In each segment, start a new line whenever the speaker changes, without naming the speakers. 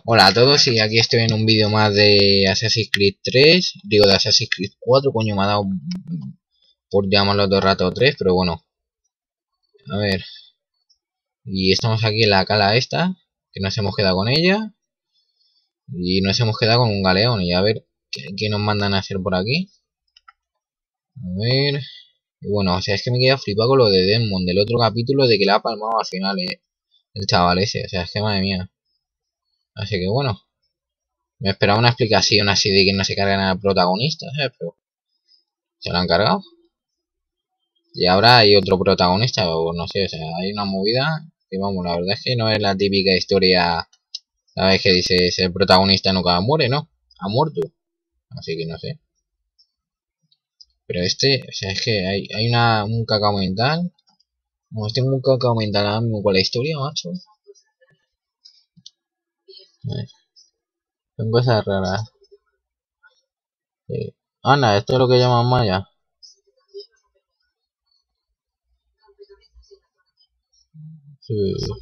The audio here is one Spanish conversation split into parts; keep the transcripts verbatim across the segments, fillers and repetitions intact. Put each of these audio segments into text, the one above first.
Hola a todos y aquí estoy en un vídeo más de Assassin's Creed tres. Digo de Assassin's Creed cuatro, coño, me ha dado por llamarlo todo el rato tres, pero bueno. A ver. Y estamos aquí en la cala esta, que nos hemos quedado con ella. Y nos hemos quedado con un galeón. Y a ver qué, qué nos mandan a hacer por aquí. A ver. Y bueno, o sea, es que me queda flipado con lo de Desmond, del otro capítulo, de que la ha palmado al final eh, el chaval ese. O sea, es que madre mía. Así que bueno. Me esperaba una explicación así de que no se cargan al protagonista, ¿sabes? Pero se lo han cargado. Y ahora hay otro protagonista, o no sé, o sea, hay una movida que vamos, la verdad es que no es la típica historia, ¿sabes? Que dices el protagonista nunca muere, ¿no? Ha muerto. Así que no sé. Pero este, o sea, es que hay, hay una, un cacao mental. Como este un cacao mental ahora mismo con la historia, macho. A ver, son cosas raras. Eh, Ana, esto es lo que llaman Maya. Sí,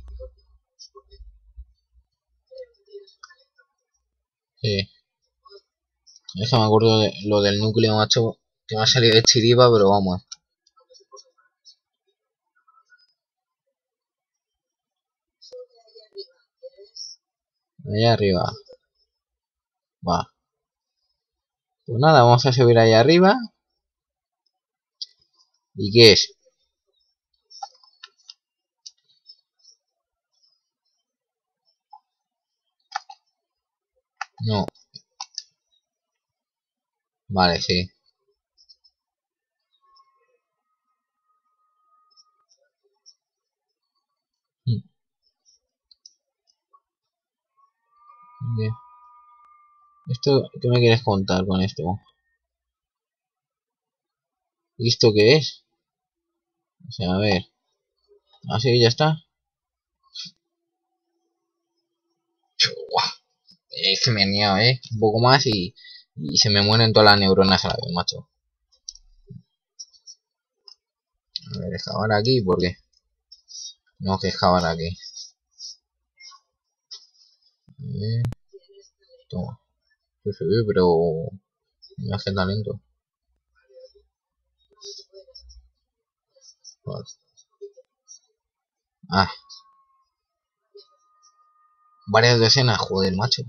sí. Es que me acuerdo de lo del núcleo, macho, que me ha salido de chiripa, pero vamos. Allá arriba. Va. Pues nada, vamos a subir ahí arriba. ¿Y qué es? No. Vale, sí. Bien. ¿Esto qué me quieres contar con esto? ¿Y esto qué es? O sea, a ver. Así que ya está. Buah, es que me he liado, ¿eh? Un poco más y, y se me mueren todas las neuronas a la vez, macho. A ver, excavar aquí, ¿por qué? No, que excavar aquí. A ver, toma. Sí, sí, pero... No es que talento. Vale. Ah, varias docenas, joder, macho.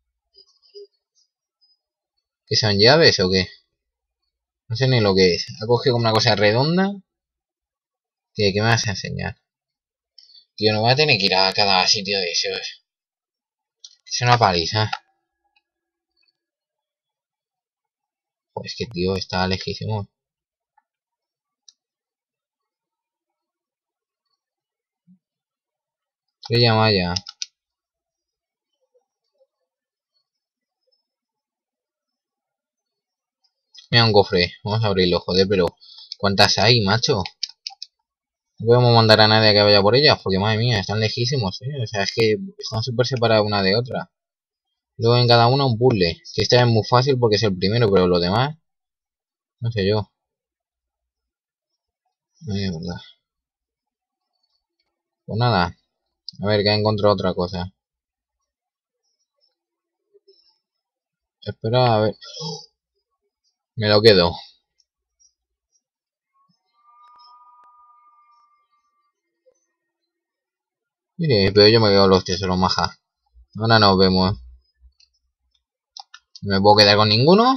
¿Qué son llaves o qué? No sé ni lo que es. Ha cogido como una cosa redonda. ¿Qué, qué me vas a enseñar? Tío, no voy a tener que ir a cada sitio de esos. Es una paliza. Pues que tío, está lejísimo. Estrella Maya. Mira un cofre. Vamos a abrirlo, joder, pero... ¿Cuántas hay, macho? No podemos mandar a nadie a que vaya por ellas, porque madre mía, están lejísimos, ¿eh? O sea, es que están súper separadas una de otra. Luego en cada una un puzzle. Que este es muy fácil porque es el primero, pero los demás... No sé yo. No es verdad. Pues nada. A ver, que he encontrado otra cosa. Espera, a ver. Me lo quedo. Sí, pero yo me quedo los tesoros maja. Ahora nos vemos. ¿No me puedo quedar con ninguno?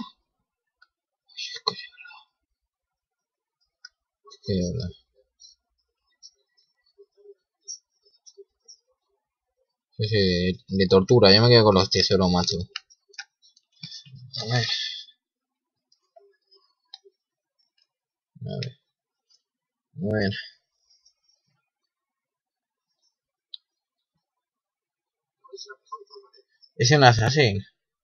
Sí, sí, sí, de tortura. Yo me quedo con los tesoros, macho. A ver, a ver, a ver. Es un asesino.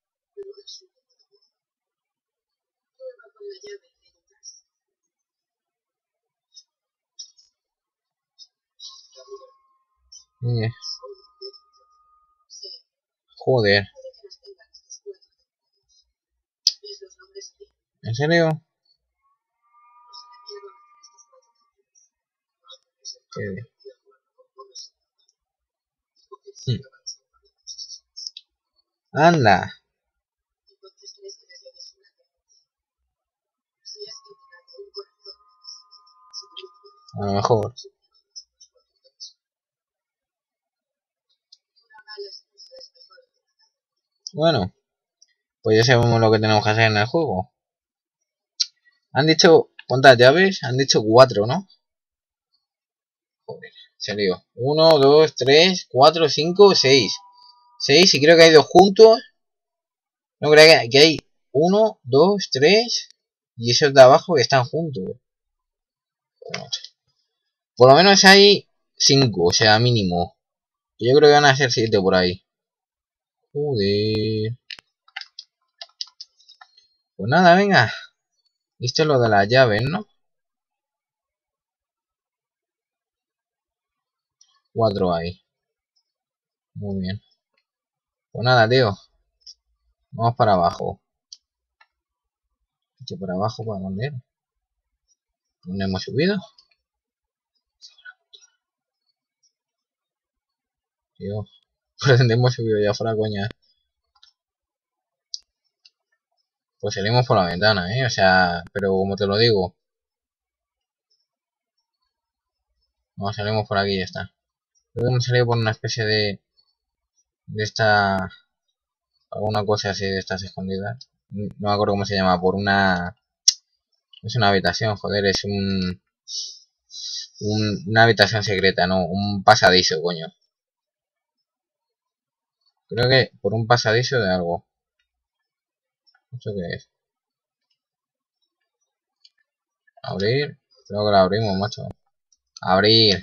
Joder. ¿En serio? Sí. Anda. A lo mejor. Bueno, pues ya sabemos lo que tenemos que hacer en el juego. Han dicho, ¿cuántas llaves? Han dicho cuatro, ¿no? Joder, se lió. Uno, dos, tres, cuatro, cinco, seis. Seis, y creo que hay dos juntos. No, creo que hay uno, dos, tres. Y esos de abajo que están juntos. Por lo menos hay cinco, o sea, mínimo. Yo creo que van a ser siete por ahí. Joder. Pues nada, venga. Esto es lo de las llaves, ¿no? Cuatro hay. Muy bien. Pues nada, tío. Vamos para abajo. Esto para abajo, ¿para dónde era? ¿Dónde hemos subido? Tío. ¿Por dónde hemos subido ya fuera, coña? Pues salimos por la ventana, ¿eh? O sea, pero como te lo digo. No, salimos por aquí y ya está. Creo que hemos salido por una especie de... De esta... Alguna cosa así de estas escondidas. No me acuerdo cómo se llama. Por una... Es una habitación, joder. Es un... un una habitación secreta, no. Un pasadizo, coño. Creo que por un pasadizo de algo. ¿Eso qué es? Abrir. Creo que lo abrimos, macho. Abrir.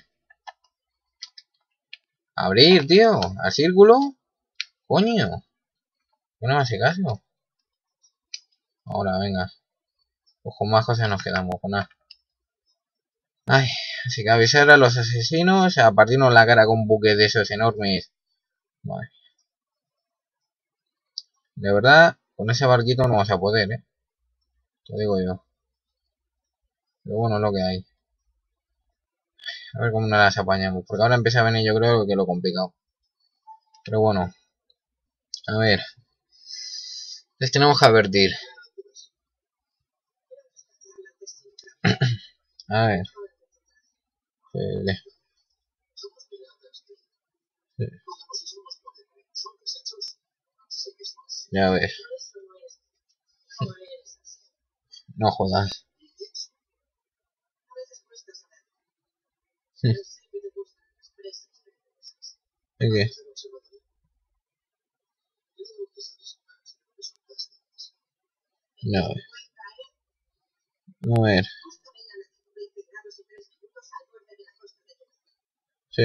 Abrir, tío. Al círculo. Coño. Que no me hace caso. Ahora, venga. Pues con más cosas nos quedamos, con nada. Ay, así que avisar a los asesinos a partirnos la cara con buques de esos enormes. Vale. De verdad, con ese barquito no vas a poder, eh. Te digo yo. Pero bueno, es lo que hay. A ver cómo nos las apañamos. Porque ahora empieza a venir yo creo que lo complicado. Pero bueno. A ver. Les tenemos que advertir. A ver. Eh, eh, ya ves. No jodas. ¿De qué? No. A ver. Sí.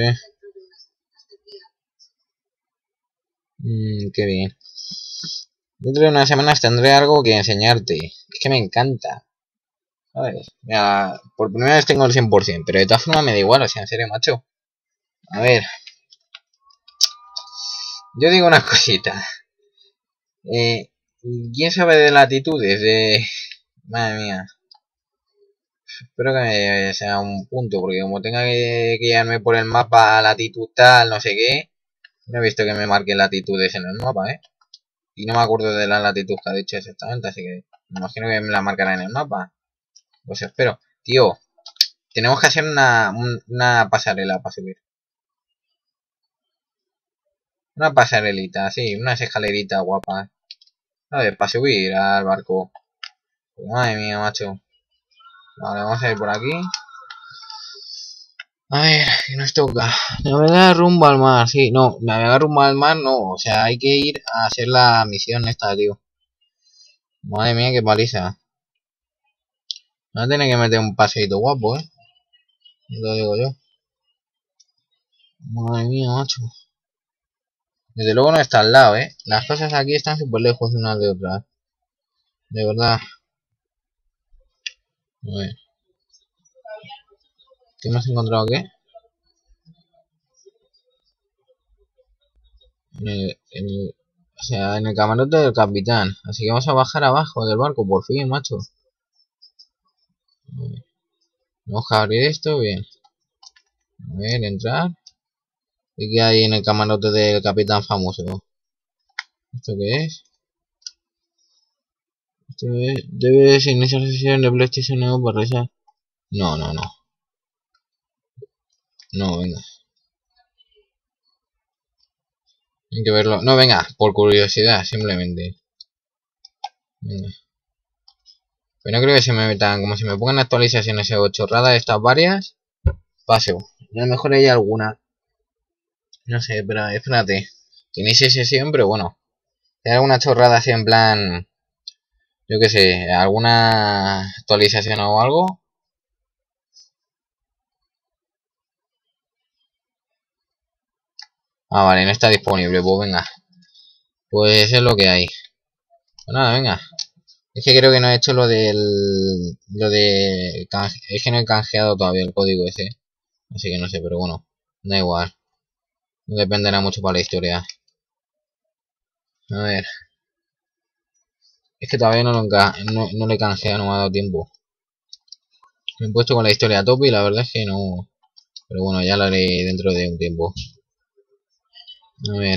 Mm, qué bien. Dentro de unas semanas tendré algo que enseñarte. Es que me encanta. ¿Sabes? Mira, por primera vez tengo el cien por cien. Pero de todas formas me da igual. O sea, en serio, macho. A ver. Yo digo una cosita. Eh, ¿Quién sabe de latitudes? De... Madre mía. Espero que sea un punto. Porque como tenga que guiarme por el mapa latitud tal, no sé qué. No he visto que me marque latitudes en el mapa, ¿eh? Y no me acuerdo de la latitud que ha dicho exactamente, así que me imagino que me la marcará en el mapa. Pues espero. Tío, tenemos que hacer una, un, una pasarela para subir. Una pasarelita, sí, unas escaleritas guapas. ¿Sabes? Para subir al barco. Pues madre mía, macho. Vale, vamos a ir por aquí. A ver, ¿qué nos toca? Navegar rumbo al mar, sí, no, navegar rumbo al mar no, o sea, hay que ir a hacer la misión esta, tío. Madre mía, qué paliza. Voy a tener que meter un paseito guapo, eh. Lo digo yo. Madre mía, macho. Desde luego no está al lado, eh. Las cosas aquí están súper lejos unas de otras. De verdad. A ver. ¿Qué hemos encontrado aquí? En el, en el- o sea, en el camarote del capitán. Así que vamos a bajar abajo del barco, por fin, macho. A ver. Vamos a abrir esto, bien. A ver, entrar. ¿Y qué hay en el camarote del capitán famoso? ¿Esto qué es? Esto es... Debes iniciar sesión de PlayStation nuevo para realizar... No, no, no. No, venga. Hay que verlo. No, venga, por curiosidad, simplemente. Venga. Pero no creo que se me metan... Como si me pongan actualizaciones o chorradas estas varias. Paso. A lo mejor hay alguna. No sé, pero espérate. Que inicie sesión, pero bueno. Hay alguna chorrada así en plan... Yo qué sé, alguna actualización o algo. Ah, vale, no está disponible, pues venga. Pues es lo que hay. Pues nada, venga. Es que creo que no he hecho lo del... Lo de... Canje, es que no he canjeado todavía el código ese. Así que no sé, pero bueno. Da igual. No dependerá mucho para la historia. A ver. Es que todavía no lo, no, no le he canjeado, no me ha dado tiempo. Me he puesto con la historia a tope y la verdad es que no... Pero bueno, ya lo haré dentro de un tiempo. A ver.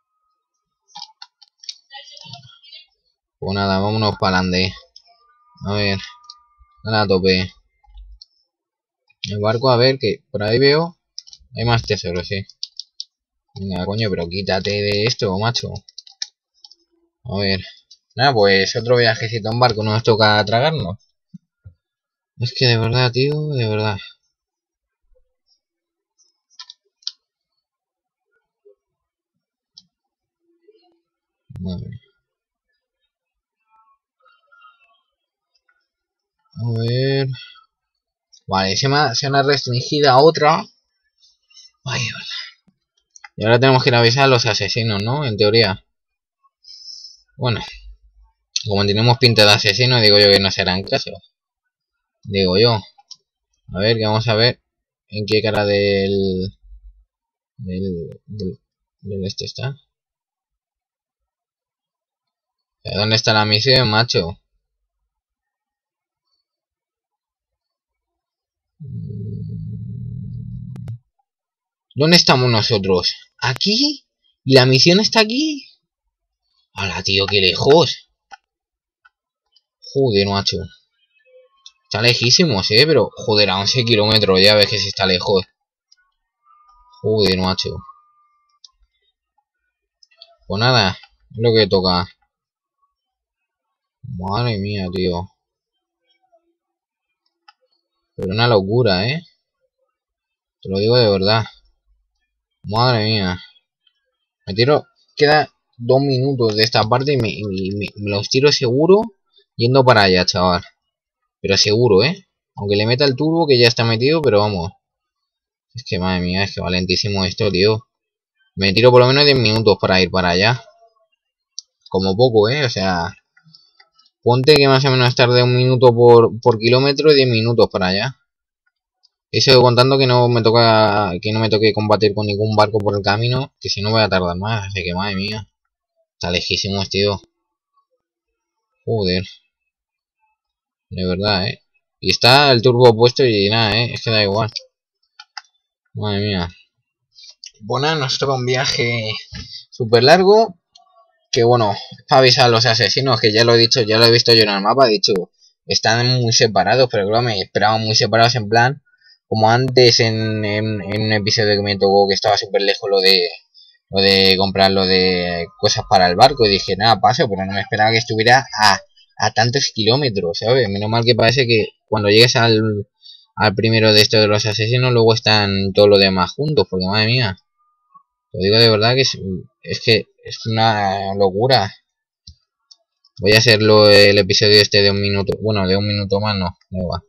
Pues nada, vámonos para adelante. A ver. Dale a tope. El barco, a ver, que por ahí veo... Hay más tesoros, sí. Venga, coño, pero quítate de esto, macho. A ver. Nada, pues otro viajecito en barco nos toca tragarnos. Es que de verdad, tío, de verdad. Vale. A ver. Vale, se me ha, se me ha restringido a otra. Ay, verdad. Y ahora tenemos que ir a avisar a los asesinos, ¿no? En teoría. Bueno. Como tenemos pinta de asesino, digo yo que no serán caso. Digo yo. A ver, que vamos a ver en qué cara del... Del... Del, del este está. ¿Dónde está la misión, macho? ¿Dónde estamos nosotros? ¿Aquí? ¿Y la misión está aquí? ¡Hala, tío, qué lejos! Joder, macho. Está lejísimos, eh, pero... Joder, a once kilómetros, ya ves que si está lejos. Joder, macho. Pues nada, es lo que toca. Madre mía, tío. Pero una locura, eh. Te lo digo de verdad. Madre mía. Me tiro... Queda dos minutos de esta parte y me, me, me, me los tiro seguro yendo para allá, chaval. Pero seguro, eh. Aunque le meta el turbo que ya está metido, pero vamos. Es que madre mía, es que valentísimo esto, tío. Me tiro por lo menos diez minutos para ir para allá. Como poco, eh. O sea... Ponte que más o menos tarde un minuto por, por kilómetro y diez minutos para allá. Eso contando que no me toca que no me toque combatir con ningún barco por el camino, que si no voy a tardar más, así que madre mía. Está lejísimos, tío. Joder. De verdad, eh. Y está el turbo puesto y nada, eh. Es que da igual. Madre mía. Bueno, nos toca un viaje súper largo. Que bueno, para avisar a los asesinos, que ya lo he dicho, ya lo he visto yo en el mapa, he dicho, están muy separados, pero claro, me esperaba muy separados en plan, como antes en, en, en un episodio que me tocó que estaba súper lejos lo de lo de comprar lo de cosas para el barco, y dije, nada, paso, pero no me esperaba que estuviera a, a tantos kilómetros, ¿sabes? Menos mal que parece que cuando llegues al, al primero de estos de los asesinos, luego están todos los demás juntos, porque madre mía. Lo digo de verdad que es, es que es una locura. Voy a hacerlo el episodio este de un minuto. Bueno, de un minuto más no. Da igual.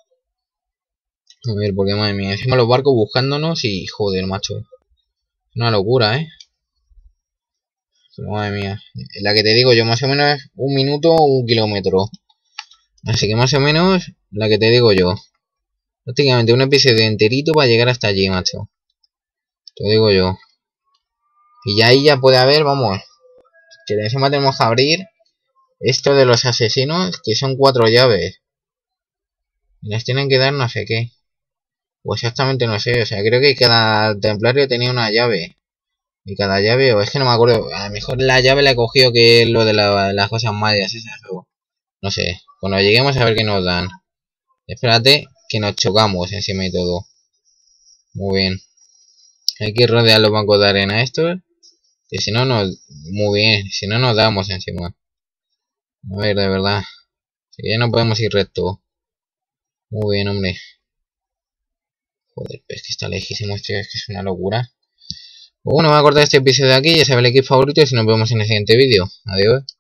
A ver, porque madre mía. Encima los barcos buscándonos y joder, macho. Es una locura, eh. Pero madre mía. La que te digo yo más o menos es un minuto o un kilómetro. Así que más o menos la que te digo yo. Prácticamente un episodio enterito para llegar hasta allí, macho. Te lo digo yo. Y ya ahí ya puede haber, vamos. Que encima tenemos que abrir esto de los asesinos, que son cuatro llaves. Y les tienen que dar no sé qué. O exactamente no sé. O sea, creo que cada templario tenía una llave. Y cada llave, o es que no me acuerdo. A lo mejor la llave la he cogido, que es lo de la, las cosas mayas esas. O no sé. Cuando lleguemos a ver qué nos dan. Espérate, que nos chocamos encima y todo. Muy bien. Hay que rodear los bancos de arena estos. Que si no nos... Muy bien. Si no nos damos encima. A ver, de verdad. Si ya no podemos ir recto. Muy bien, hombre. Joder, es que está lejísimo esto. Es que es una locura. Bueno, voy a cortar este episodio de aquí. Ya saben el equipo favorito. Y si nos vemos en el siguiente vídeo. Adiós.